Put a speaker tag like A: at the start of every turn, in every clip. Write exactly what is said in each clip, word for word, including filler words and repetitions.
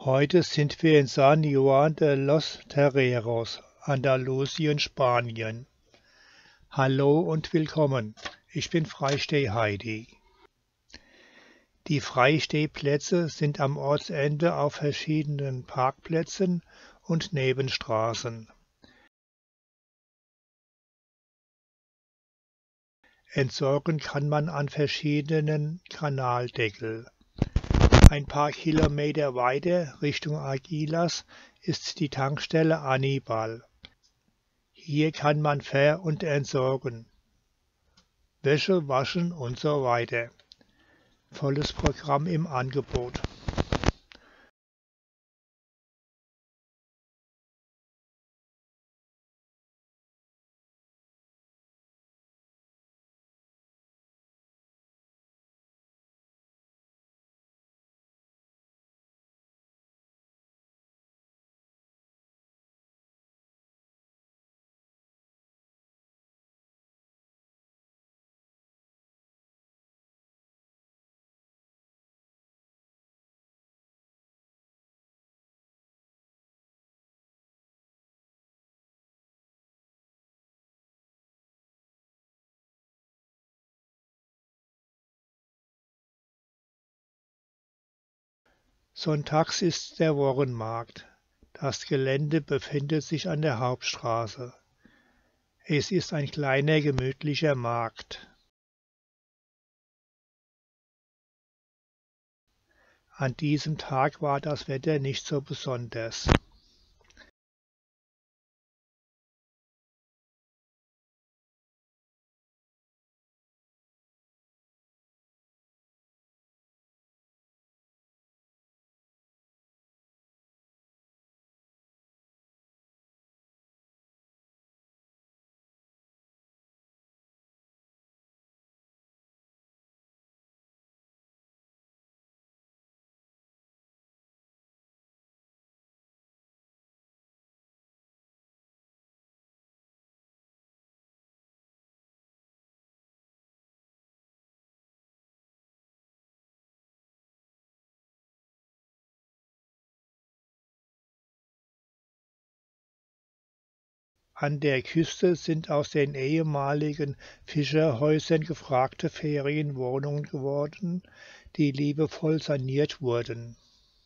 A: Heute sind wir in San Juan de los Terreros, Andalusien, Spanien. Hallo und willkommen, ich bin Freisteh-Heidi. Die Freistehplätze sind am Ortsende auf verschiedenen Parkplätzen und Nebenstraßen. Entsorgen kann man an verschiedenen Kanaldeckel. Ein paar Kilometer weiter Richtung Aguilas ist die Tankstelle Anibal. Hier kann man ver- und entsorgen, Wäsche waschen und so weiter. Volles Programm im Angebot. Sonntags ist der Wochenmarkt. Das Gelände befindet sich an der Hauptstraße. Es ist ein kleiner gemütlicher Markt. An diesem Tag war das Wetter nicht so besonders. An der Küste sind aus den ehemaligen Fischerhäusern gefragte Ferienwohnungen geworden, die liebevoll saniert wurden.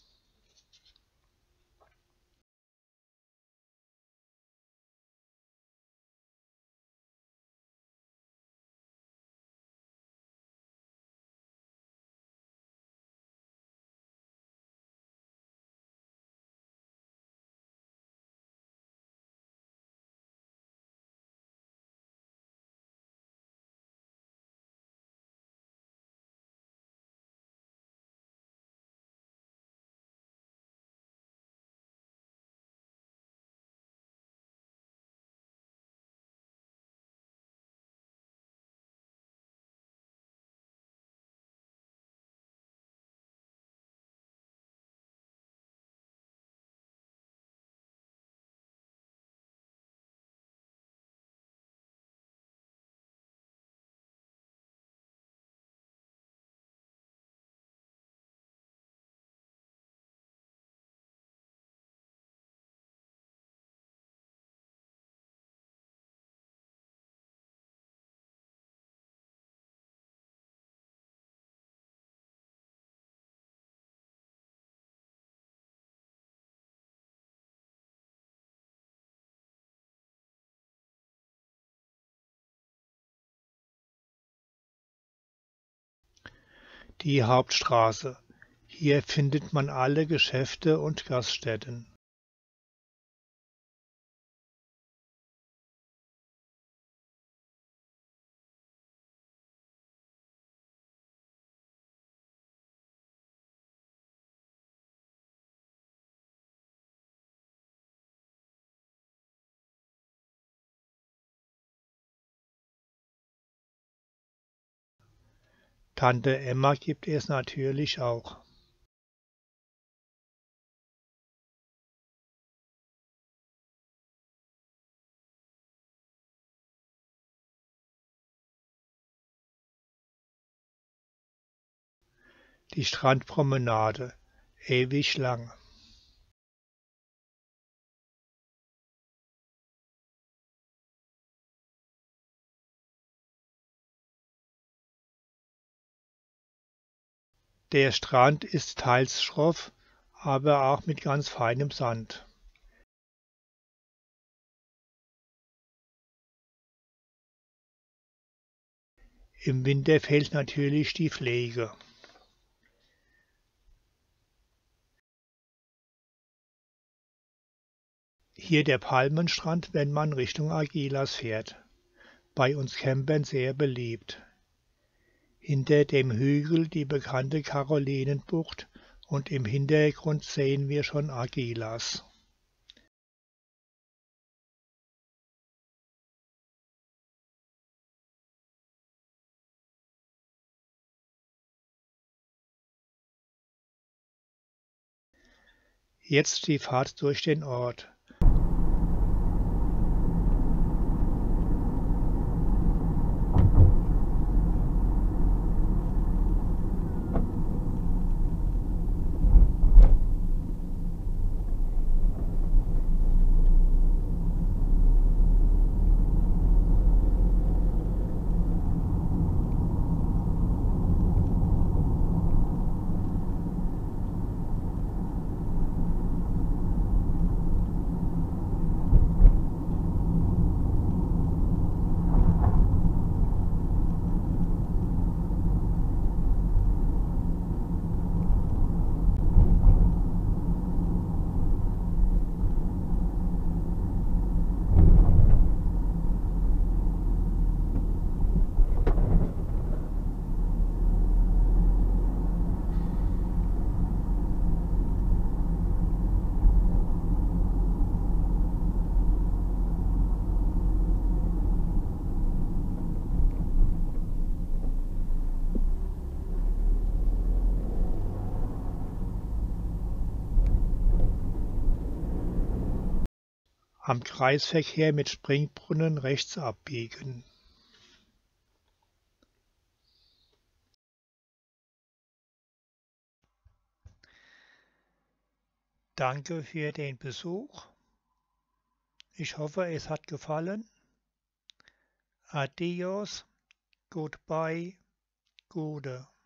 A: Die Hauptstraße. Hier findet man alle Geschäfte und Gaststätten. Tante Emma gibt es natürlich auch. Die Strandpromenade, ewig lang. Der Strand ist teils schroff, aber auch mit ganz feinem Sand. Im Winter fehlt natürlich die Pflege. Hier der Palmenstrand, wenn man Richtung Agilas fährt. Bei uns Campern sehr beliebt. Hinter dem Hügel die bekannte Karolinenbucht und im Hintergrund sehen wir schon Agilas. Jetzt die Fahrt durch den Ort. Am Kreisverkehr mit Springbrunnen rechts abbiegen. Danke für den Besuch. Ich hoffe, es hat gefallen. Adios, goodbye, Gude.